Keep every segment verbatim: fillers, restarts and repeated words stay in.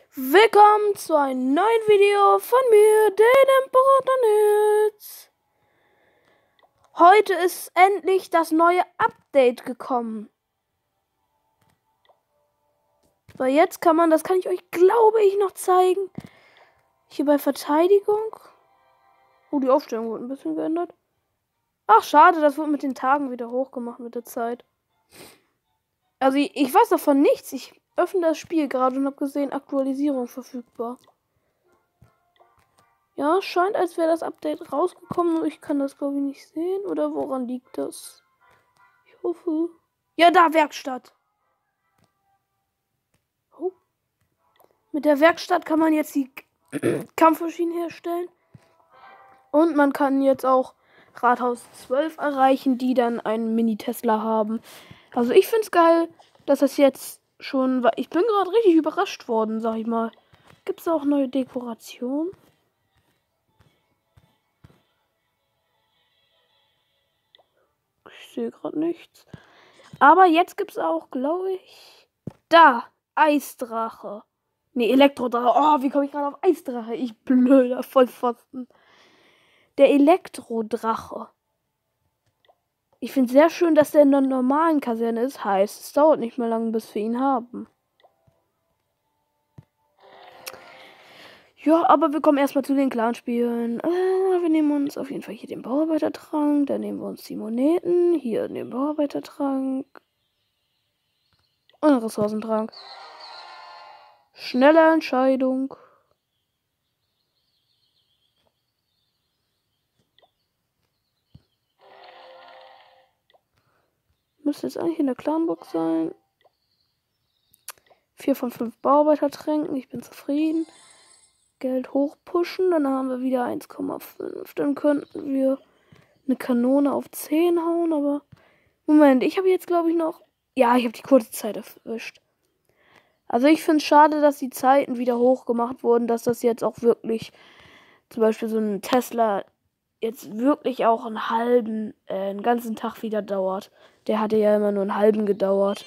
Willkommen zu einem neuen Video von mir, den Imperator. Heute ist endlich das neue Update gekommen. So, jetzt kann man, das kann ich euch, glaube ich, noch zeigen. Hier bei Verteidigung. Oh, die Aufstellung wurde ein bisschen geändert. Ach, schade, das wurde mit den Tagen wieder hochgemacht mit der Zeit. Also, ich, ich weiß davon nichts. Ich öffne das Spiel gerade und habe gesehen, Aktualisierung verfügbar. Ja, scheint, als wäre das Update rausgekommen, nur ich kann das, glaube ich, nicht sehen. Oder woran liegt das? Ich hoffe. Ja, da, Werkstatt. Oh. Mit der Werkstatt kann man jetzt die Kampfmaschinen herstellen. Und man kann jetzt auch Rathaus zwölf erreichen, die dann einen Mini-Tesla haben. Also ich finde es geil, dass das jetzt schon war. Ich bin gerade richtig überrascht worden, sag ich mal. Gibt es auch neue Dekorationen? Ich sehe gerade nichts. Aber jetzt gibt es auch, glaube ich, da, Eisdrache. Ne, Elektrodrache. Oh, wie komme ich gerade auf Eisdrache? Ich blöder Vollpfosten. Der Elektrodrache. Ich finde es sehr schön, dass der in der normalen Kaserne ist. Heißt, es dauert nicht mehr lange, bis wir ihn haben. Ja, aber wir kommen erstmal zu den Clanspielen. Äh, wir nehmen uns auf jeden Fall hier den Bauarbeitertrank. Dann nehmen wir uns die Moneten. Hier den Bauarbeitertrank. Und den Ressourcentrank. Schnelle Entscheidung. Müsste jetzt eigentlich in der Clanbox sein. Vier von fünf Bauarbeitertränken. Ich bin zufrieden. Geld hochpushen. Dann haben wir wieder eins Komma fünf. Dann könnten wir eine Kanone auf zehn hauen. Aber Moment, ich habe jetzt glaube ich noch... Ja, ich habe die kurze Zeit erwischt. Also ich finde es schade, dass die Zeiten wieder hochgemacht wurden. Dass das jetzt auch wirklich... Zum Beispiel so ein Tesla... jetzt wirklich auch einen halben, äh, einen ganzen Tag wieder dauert. Der hatte ja immer nur einen halben gedauert.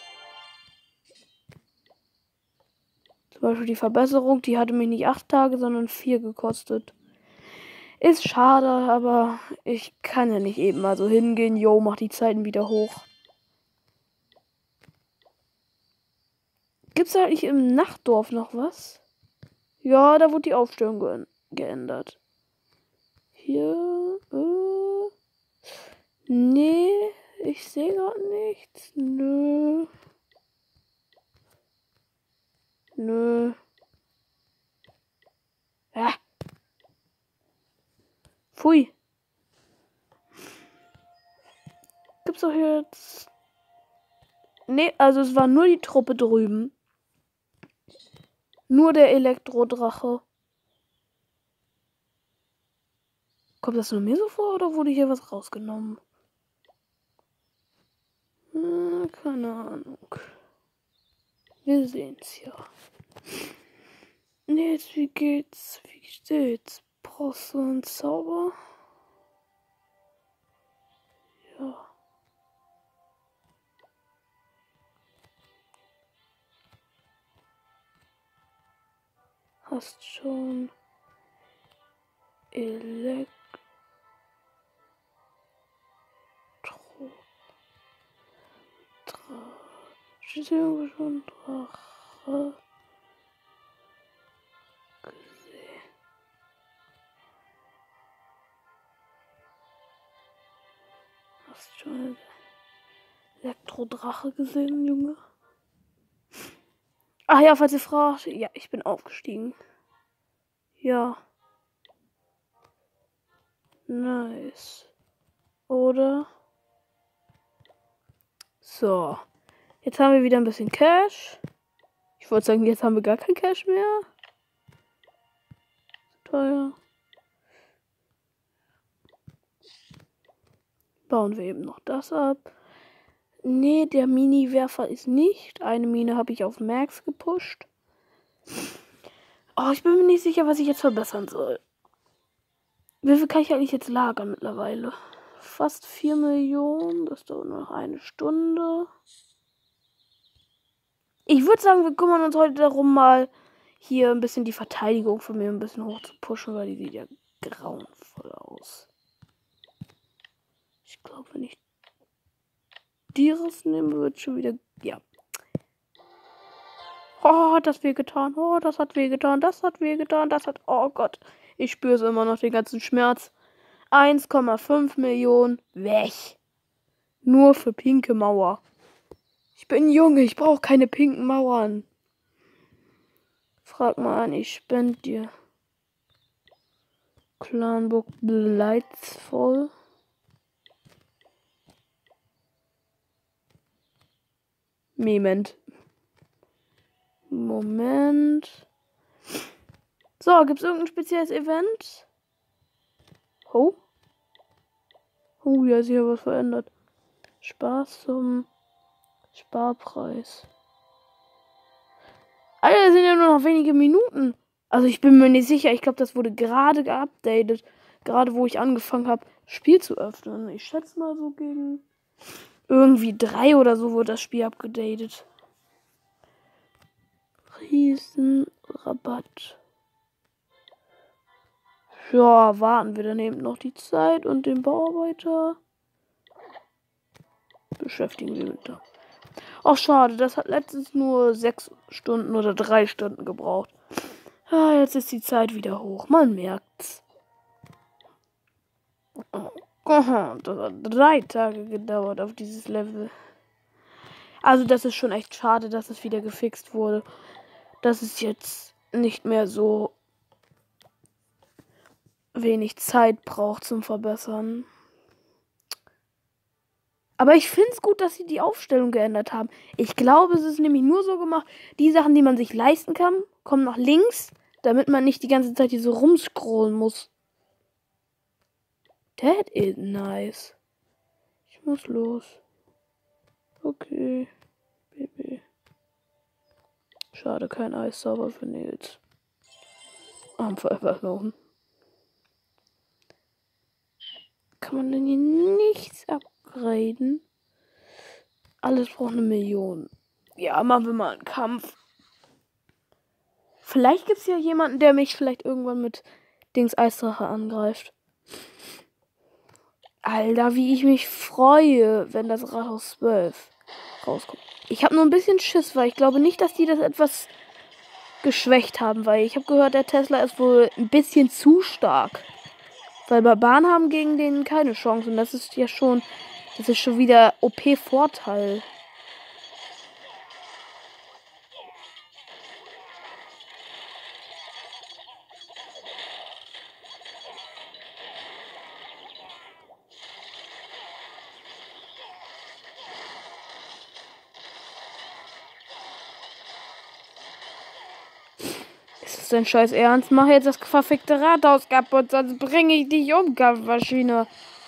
Zum Beispiel die Verbesserung, die hatte mich nicht acht Tage, sondern vier gekostet. Ist schade, aber ich kann ja nicht eben mal so hingehen. Jo, mach die Zeiten wieder hoch. Gibt's eigentlich im Nachtdorf noch was? Ja, da wurde die Aufstellung ge geändert. Hier, äh... Nee, ich sehe gerade nichts. Nö. Nö. Ja. Pfui. Gibt's doch jetzt... Nee, also es war nur die Truppe drüben. Nur der Elektrodrache. Kommt das nur mir so vor oder wurde hier was rausgenommen? Hm, keine Ahnung. Wir sehen's ja. Nee, jetzt, wie geht's? Wie steht's? Brauchst du einen Zauber? Ja. Hast schon Elektro. Steht irgendwo schon Drache gesehen. Hast schon Elektrodrache gesehen, Junge? Ach ja, falls ihr fragt, ja, ich bin aufgestiegen. Ja. Nice. Oder? So. Jetzt haben wir wieder ein bisschen Cash. Ich wollte sagen, jetzt haben wir gar kein Cash mehr. Teuer. Bauen wir eben noch das ab. Nee, der Mini-Werfer ist nicht. Eine Mine habe ich auf Max gepusht. Oh, ich bin mir nicht sicher, was ich jetzt verbessern soll. Wie viel kann ich eigentlich jetzt lagern mittlerweile? Fast vier Millionen. Das dauert nur noch eine Stunde. Ich würde sagen, wir kümmern uns heute darum, mal hier ein bisschen die Verteidigung von mir ein bisschen hoch zu pushen, weil die sieht ja grauenvoll aus. Ich glaube, wenn ich die rausnehme, wird schon wieder... Ja. Oh, hat das wehgetan. Oh, das hat wehgetan. Das hat wehgetan. Das hat... Oh Gott. Ich spüre es immer noch, den ganzen Schmerz. eins Komma fünf Millionen weg. Nur für pinke Mauer. Ich bin Junge, ich brauche keine pinken Mauern. Frag mal an, ich spende dir. Clanburg Bleitzvoll. Moment. Moment. So, gibt's irgendein spezielles Event? Oh. Oh, ja, ist hier was verändert. Spaß zum Sparpreis. Alter, das sind ja nur noch wenige Minuten. Also ich bin mir nicht sicher. Ich glaube, das wurde gerade geupdatet. Gerade wo ich angefangen habe, Spiel zu öffnen. Ich schätze mal so gegen irgendwie drei oder so wurde das Spiel abgedatet. Riesenrabatt. Ja, warten wir dann eben noch die Zeit und den Bauarbeiter. Beschäftigen wir mit da. Ach, schade, das hat letztens nur sechs Stunden oder drei Stunden gebraucht. Ah, jetzt ist die Zeit wieder hoch. Man merkt's. Oh, das hat drei Tage gedauert auf dieses Level. Also das ist schon echt schade, dass es wieder gefixt wurde. Dass es jetzt nicht mehr so wenig Zeit braucht zum Verbessern. Aber ich finde es gut, dass sie die Aufstellung geändert haben. Ich glaube, es ist nämlich nur so gemacht, die Sachen, die man sich leisten kann, kommen nach links, damit man nicht die ganze Zeit hier so rumscrollen muss. That is nice. Ich muss los. Okay. Baby. Schade, kein Eissauber für Nils. Arm Forever Alone. Kann man denn hier nichts upgraden? Alles braucht eine Million. Ja, machen wir mal einen Kampf. Vielleicht gibt es ja jemanden, der mich vielleicht irgendwann mit Dings Eisdrache angreift. Alter, wie ich mich freue, wenn das Rathaus zwölf rauskommt. Ich habe nur ein bisschen Schiss, weil ich glaube nicht, dass die das etwas geschwächt haben, weil ich habe gehört, der Tesla ist wohl ein bisschen zu stark. Weil Barbaren haben gegen den keine Chance und das ist ja schon, das ist schon wieder O P-Vorteil. Dein Scheiß Ernst? Mach jetzt das verfickte Rathaus kaputt, sonst bringe ich dich um, Kampfmaschine.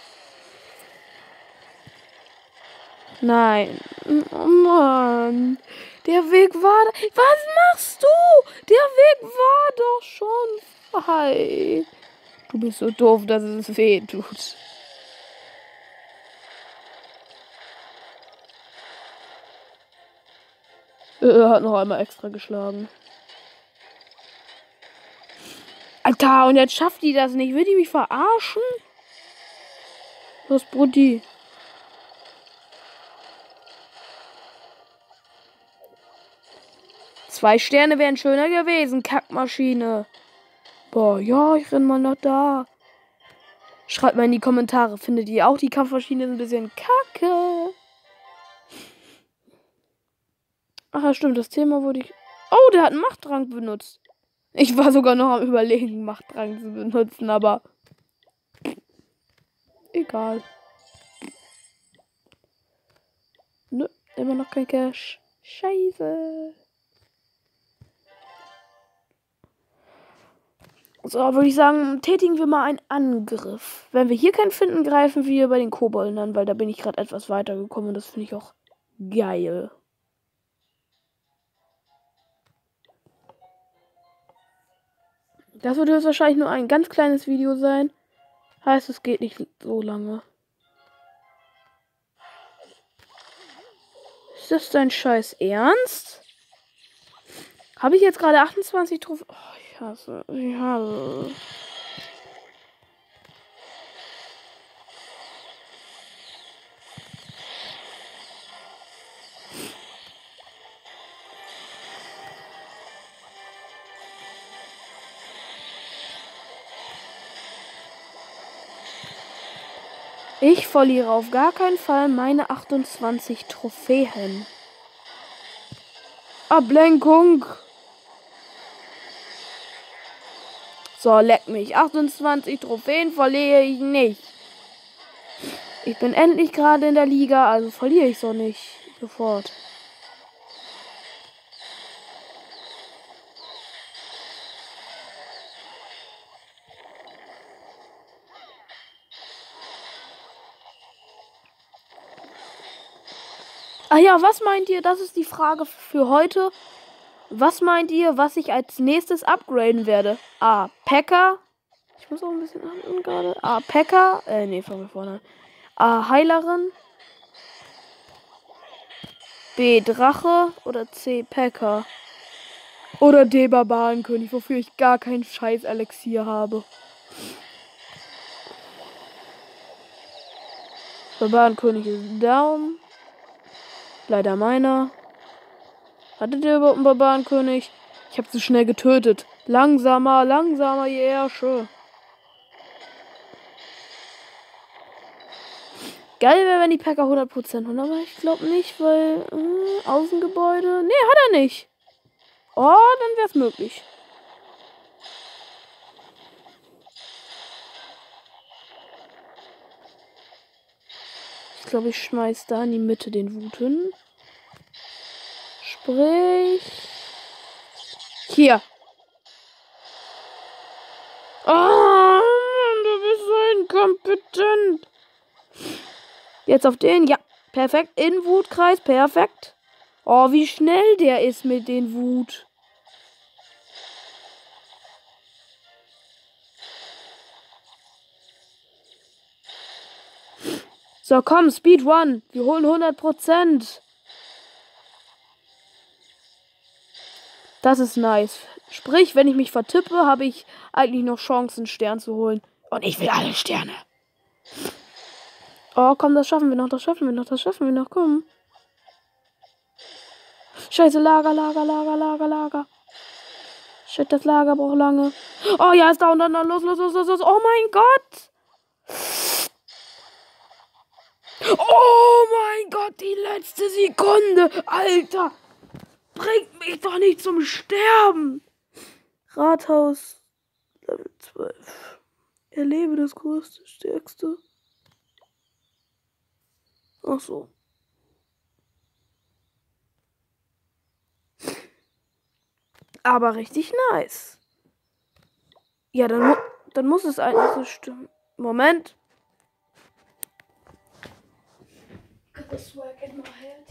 Nein. Oh Mann. Der Weg war... Was machst du? Der Weg war doch schon frei. Du bist so doof, dass es weh tut. Er hat noch einmal extra geschlagen. Alter, und jetzt schafft die das nicht. Will die mich verarschen? Was, Brudi? Zwei Sterne wären schöner gewesen, Kackmaschine. Boah, ja, ich renn mal nach da. Schreibt mal in die Kommentare, findet ihr auch die Kampfmaschine ein bisschen kacke? Ach ja, stimmt, das Thema wurde ich... Oh, der hat einen Machtdrang benutzt. Ich war sogar noch am Überlegen, Machtdrang zu benutzen, aber... Egal. Nö, immer noch kein Cash. Scheiße. So, würde ich sagen, tätigen wir mal einen Angriff. Wenn wir hier keinen finden, greifen wir bei den Kobolden an, weil da bin ich gerade etwas weitergekommen und das finde ich auch geil. Das wird höchstwahrscheinlich nur ein ganz kleines Video sein. Heißt, es geht nicht so lange. Ist das dein Scheiß Ernst? Habe ich jetzt gerade achtundzwanzig Trophäen? Oh, ich hasse. Ich hasse. Ich verliere auf gar keinen Fall meine achtundzwanzig Trophäen. Ablenkung. So, leck mich. achtundzwanzig Trophäen verliere ich nicht. Ich bin endlich gerade in der Liga, also verliere ich so nicht sofort. Ah ja, was meint ihr? Das ist die Frage für heute. Was meint ihr, was ich als nächstes upgraden werde? A. P.E.K.K.A. Ich muss auch ein bisschen handeln gerade. A. P.E.K.K.A. Äh, nee, fangen wir vorne an. A. Heilerin. B. Drache. Oder C. P.E.K.K.A. Oder D. Barbarenkönig, wofür ich gar keinen scheiß Elixier habe. Barbarenkönig ist down. Leider meiner. Hattet ihr überhaupt einen Barbarenkönig? Ich habe zu schnell getötet. Langsamer, langsamer, ihr Ärsche. Geil wäre, wenn die P E K K A hundert Prozent haben, aber ich glaube nicht, weil äh, Außengebäude. Nee, hat er nicht. Oh, dann wäre es möglich. Ich glaube, ich schmeiß da in die Mitte den Wuten. Sprich. Hier. Oh, du bist so inkompetent. Jetzt auf den. Ja, perfekt. In Wutkreis. Perfekt. Oh, wie schnell der ist mit den Wut. So, komm, Speedrun. Wir holen hundert Prozent. Das ist nice. Sprich, wenn ich mich vertippe, habe ich eigentlich noch Chancen, einen Stern zu holen. Und ich will alle Sterne. Oh, komm, das schaffen wir noch, das schaffen wir noch, das schaffen wir noch, komm. Scheiße, Lager, Lager, Lager, Lager, Lager. Shit, das Lager braucht lange. Oh ja, ist da und dann, dann los, los, los, los, los. Oh mein Gott. Oh mein Gott, die letzte Sekunde. Alter. Bringt mich doch nicht zum Sterben. Rathaus Level zwölf. Erlebe das größte, stärkste. Ach so. Aber richtig nice. Ja, dann, mu dann muss es eigentlich so stimmen. Moment. Got the swag in my head.